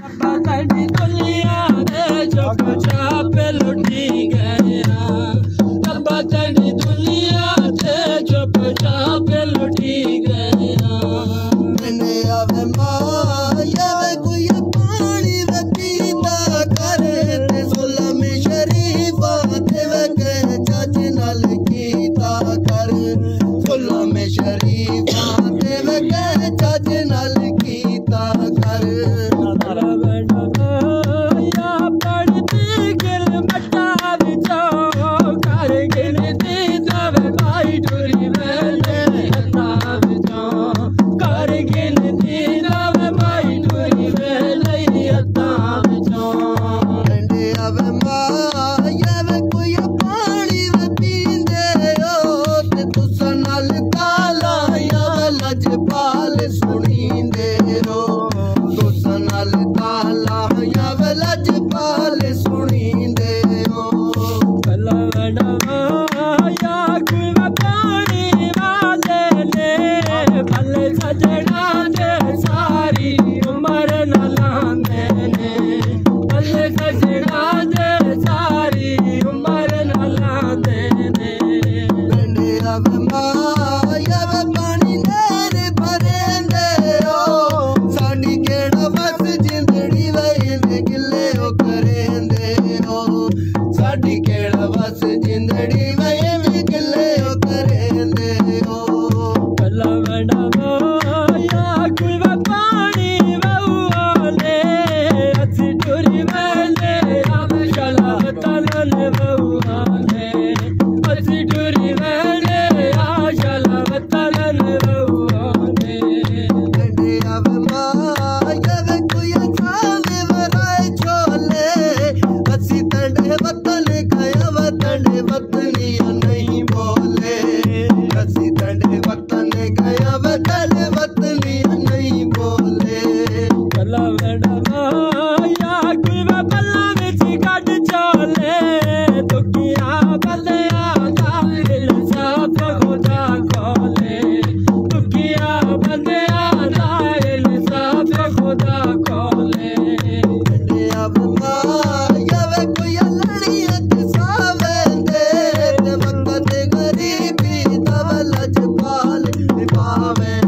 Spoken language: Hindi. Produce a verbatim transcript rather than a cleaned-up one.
दुनिया दे चुप चाप लुटी गया, तबतनी दुनिया दे चुप चाप लुटी गया। मैंने आवे माया कोई पानी वतीता करे ते सुलम शरीफा ते वके चाच नाल कीता कर, सुलम शरीफा ते वके चाच नाल कीता कर। Amen.